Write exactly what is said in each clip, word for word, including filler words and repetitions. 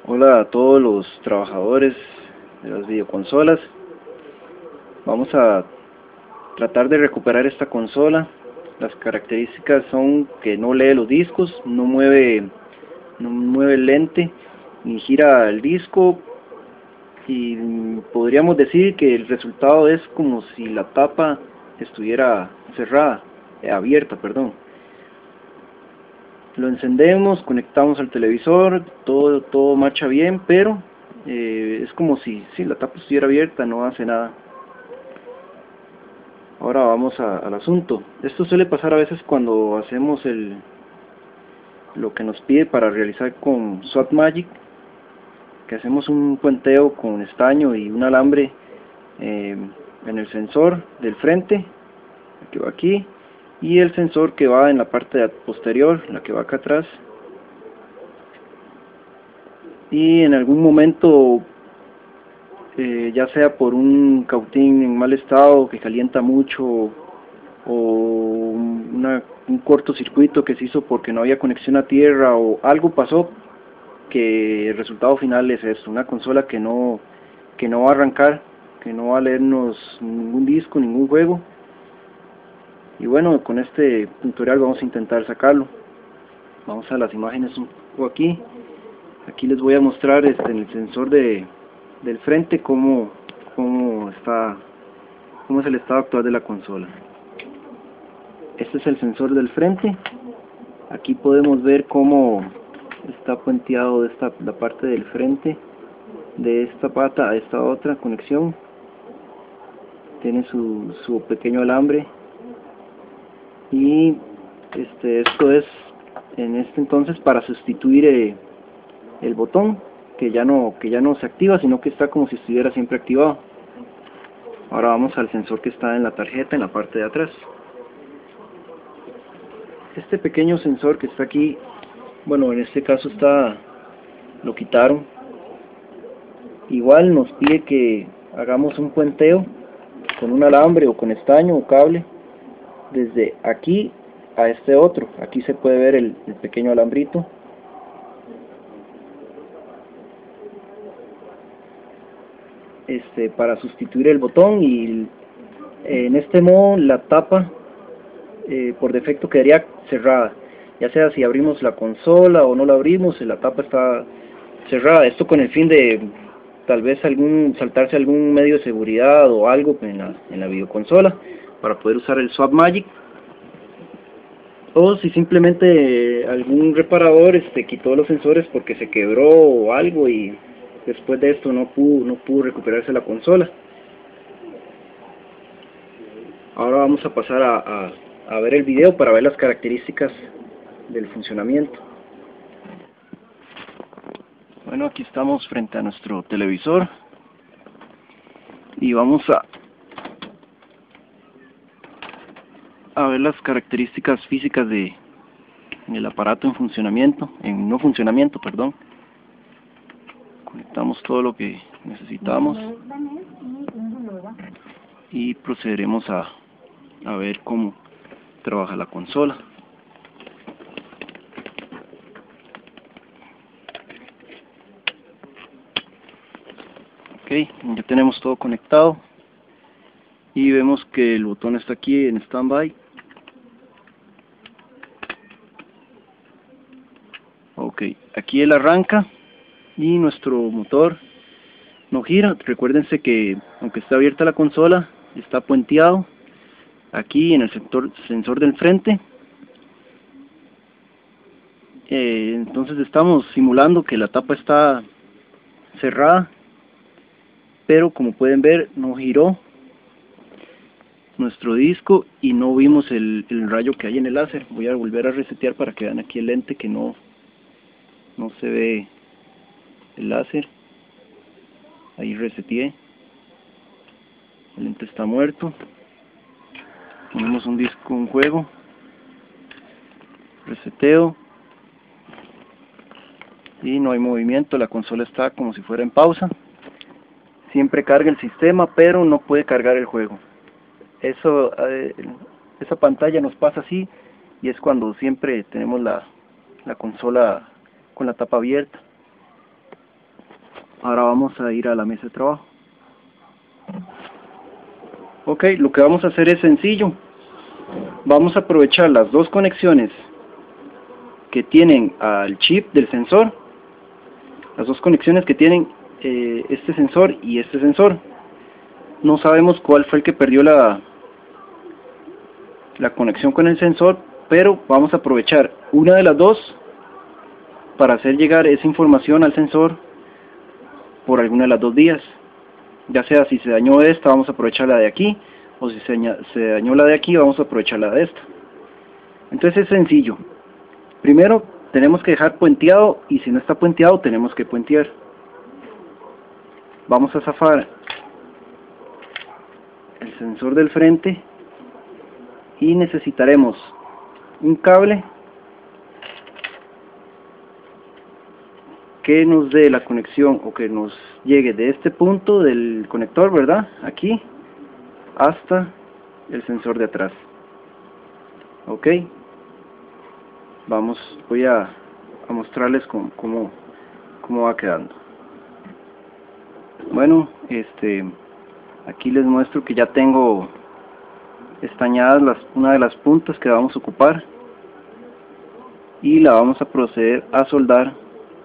Hola a todos los trabajadores de las videoconsolas. Vamos a tratar de recuperar esta consola. Las características son que no lee los discos, no mueve, no mueve el lente, ni gira el disco, y podríamos decir que el resultado es como si la tapa estuviera cerrada, eh, abierta, perdón. Lo encendemos, conectamos al televisor, todo todo marcha bien, pero eh, es como si, si la tapa estuviera abierta, no hace nada. Ahora vamos a, al asunto. Esto suele pasar a veces cuando hacemos el lo que nos pide para realizar con SwapMagic, que hacemos un puenteo con estaño y un alambre eh, en el sensor del frente, que va aquí, y el sensor que va en la parte posterior, la que va acá atrás. Y en algún momento, eh, ya sea por un cautín en mal estado que calienta mucho, o una, un cortocircuito que se hizo porque no había conexión a tierra, o algo pasó, que el resultado final es esto: una consola que no que no va a arrancar, que no va a leernos ningún disco, ningún juego. Y bueno, con este tutorial vamos a intentar sacarlo. Vamos a las imágenes un poco aquí. Aquí les voy a mostrar este, en el sensor de, del frente cómo, cómo está cómo es el estado actual de la consola. Este es el sensor del frente. Aquí podemos ver cómo está puenteado esta, la parte del frente de esta pata a esta otra conexión. Tiene su, su pequeño alambre, y este esto es en este entonces para sustituir eh, el botón que ya no que ya no se activa, sino que está como si estuviera siempre activado. Ahora vamos al sensor que está en la tarjeta, en la parte de atrás. Este pequeño sensor que está aquí, bueno, en este caso está lo quitaron. Igual nos pide que hagamos un puenteo con un alambre o con estaño o cable desde aquí a este otro. Aquí se puede ver el, el pequeño alambrito. Este, para sustituir el botón, y eh, en este modo la tapa eh, por defecto quedaría cerrada, ya sea si abrimos la consola o no la abrimos, la tapa está cerrada. Esto con el fin de tal vez algún saltarse algún medio de seguridad o algo en la, en la videoconsola, para poder usar el SwapMagic, o si simplemente algún reparador este, quitó los sensores porque se quebró o algo, y después de esto no pudo, no pudo recuperarse la consola. Ahora vamos a pasar a, a, a ver el video para ver las características del funcionamiento. Bueno, aquí estamos frente a nuestro televisor y vamos a, a ver las características físicas de el aparato en funcionamiento, en no funcionamiento, perdón. Conectamos todo lo que necesitamos y procederemos a, a ver cómo trabaja la consola. Ok, ya tenemos todo conectado y vemos que el botón está aquí en standby. Ok, aquí él arranca y nuestro motor no gira. Recuérdense que aunque está abierta la consola, está puenteado aquí en el sector, sensor del frente. Eh, entonces estamos simulando que la tapa está cerrada, pero como pueden ver no giró nuestro disco y no vimos el, el rayo que hay en el láser. Voy a volver a resetear para que vean aquí el lente que no, no se ve el láser. Ahí reseteé, el lente está muerto. Ponemos un disco, un juego, reseteo y no hay movimiento. La consola está como si fuera en pausa. Siempre carga el sistema, pero no puede cargar el juego. Eso, eh, esa pantalla nos pasa así, y es cuando siempre tenemos la, la consola con la tapa abierta. Ahora vamos a ir a la mesa de trabajo. Ok, lo que vamos a hacer es sencillo. Vamos a aprovechar las dos conexiones que tienen al chip del sensor, las dos conexiones que tienen eh, este sensor y este sensor. No sabemos cuál fue el que perdió la, la conexión con el sensor, pero vamos a aprovechar una de las dos para hacer llegar esa información al sensor por alguna de las dos vías. Ya sea si se dañó esta, vamos a aprovechar la de aquí, o si se, se dañó la de aquí, vamos a aprovechar la de esta. Entonces es sencillo. Primero tenemos que dejar puenteado, y si no está puenteado tenemos que puentear. Vamos a zafar el sensor del frente y necesitaremos un cable que nos dé la conexión, o que nos llegue de este punto del conector, ¿verdad? Aquí hasta el sensor de atrás. Ok, vamos, voy a, a mostrarles cómo, cómo, cómo va quedando. Bueno, este aquí les muestro que ya tengo estañadas las, una de las puntas que vamos a ocupar, y la vamos a proceder a soldar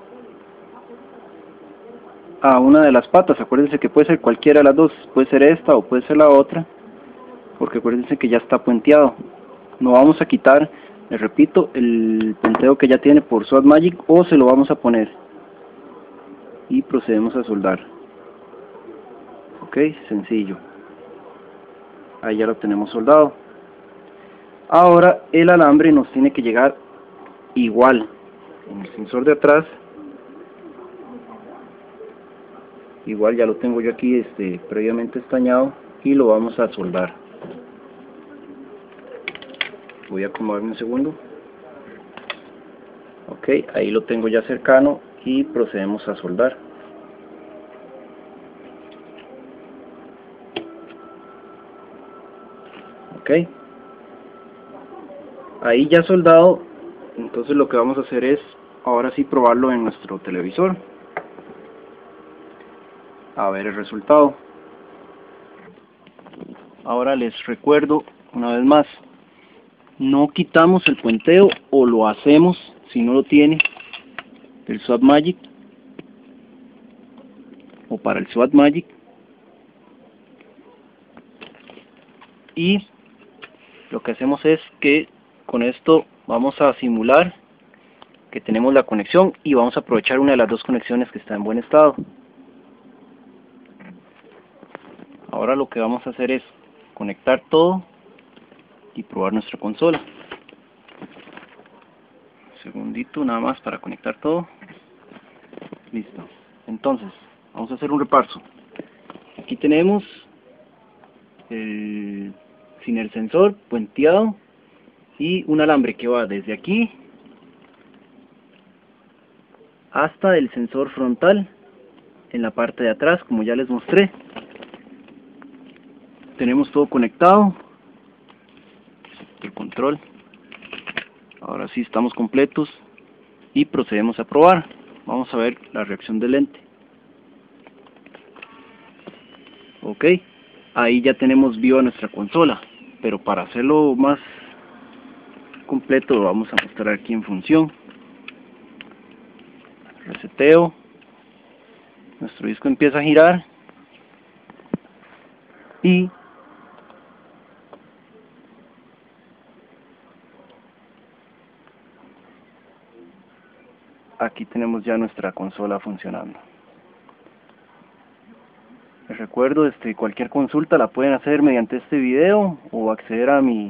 a una de las patas. Acuérdense que puede ser cualquiera de las dos, puede ser esta o puede ser la otra, porque acuérdense que ya está puenteado. No vamos a quitar, les repito, el puenteo que ya tiene por SWAT-Magic, o se lo vamos a poner, y procedemos a soldar. Ok, sencillo. Ahí ya lo tenemos soldado. Ahora el alambre nos tiene que llegar igual en el sensor de atrás. Igual ya lo tengo yo aquí este previamente estañado, y lo vamos a soldar. Voy a acomodarme un segundo. Ok, ahí lo tengo ya cercano, y procedemos a soldar. Ok, ahí ya soldado. Entonces lo que vamos a hacer es ahora sí probarlo en nuestro televisor, a ver el resultado. Ahora les recuerdo una vez más, no quitamos el puenteo, o lo hacemos si no lo tiene el SWAT-Magic, o para el SWAT-Magic, y lo que hacemos es que con esto vamos a simular que tenemos la conexión, y vamos a aprovechar una de las dos conexiones que está en buen estado. Ahora lo que vamos a hacer es conectar todo y probar nuestra consola. Un segundito nada más para conectar todo. Listo. Entonces vamos a hacer un repaso. Aquí tenemos el, sin el sensor, puenteado, y un alambre que va desde aquí hasta el sensor frontal en la parte de atrás, como ya les mostré. Tenemos todo conectado, el control. Ahora sí estamos completos, y procedemos a probar. Vamos a ver la reacción del lente. Ok, ahí ya tenemos viva nuestra consola, pero para hacerlo más completo lo vamos a mostrar aquí en función. Reseteo, nuestro disco empieza a girar, y aquí tenemos ya nuestra consola funcionando. Les recuerdo, este, cualquier consulta la pueden hacer mediante este video, o acceder a mi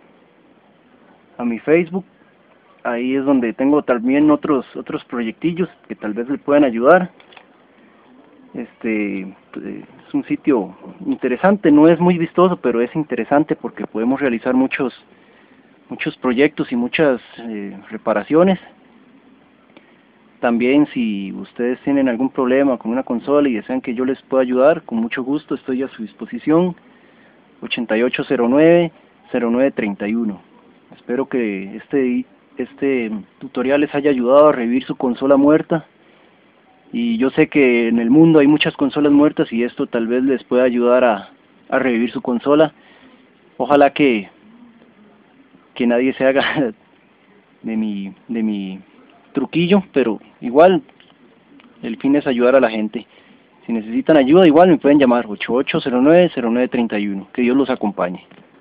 a mi Facebook. Ahí es donde tengo también otros otros proyectillos que tal vez le puedan ayudar. Este pues, es un sitio interesante, no es muy vistoso, pero es interesante porque podemos realizar muchos muchos proyectos y muchas eh, reparaciones. También, si ustedes tienen algún problema con una consola y desean que yo les pueda ayudar, con mucho gusto estoy a su disposición. Ochenta y ocho cero nueve cero nueve treinta y uno. Espero que este este tutorial les haya ayudado a revivir su consola muerta, Y yo sé que en el mundo hay muchas consolas muertas y esto tal vez les pueda ayudar a, a revivir su consola. Ojalá que, que nadie se haga de mi, de mi truquillo, pero igual el fin es ayudar a la gente. Si necesitan ayuda, igual me pueden llamar ocho ocho cero nueve cero nueve tres uno. Que Dios los acompañe.